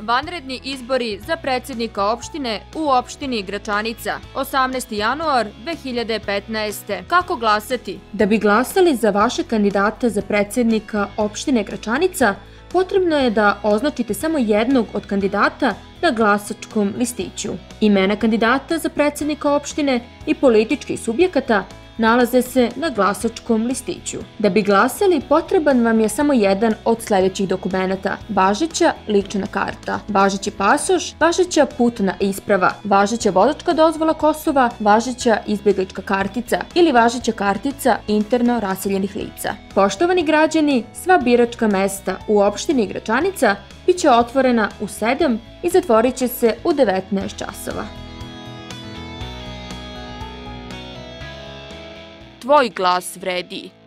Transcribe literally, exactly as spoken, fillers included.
Vanredni izbori za predsjednika opštine u opštini Gračanica, osamnaesti januar dve hiljade petnaeste. Kako glasati? Da bi glasali za vašeg kandidata za predsjednika opštine Gračanica, potrebno je da označite samo jednog od kandidata na glasačkom listiću. Imena kandidata za predsjednika opštine i političkih subjekata nalaze se na glasačkom listiću. Da bi glasali, potreban vam je samo jedan od sljedećih dokumenata: važeća lična karta, važeći pasoš, važeća putna isprava, važeća vozačka dozvola Kosova, važeća izbjeglička kartica ili važeća kartica interno raseljenih lica. Poštovani građani, sva biračka mesta u opštini Gračanica bit će otvorena u sedam i zatvorit će se u devetnaest časova. Tvoj glas vredi.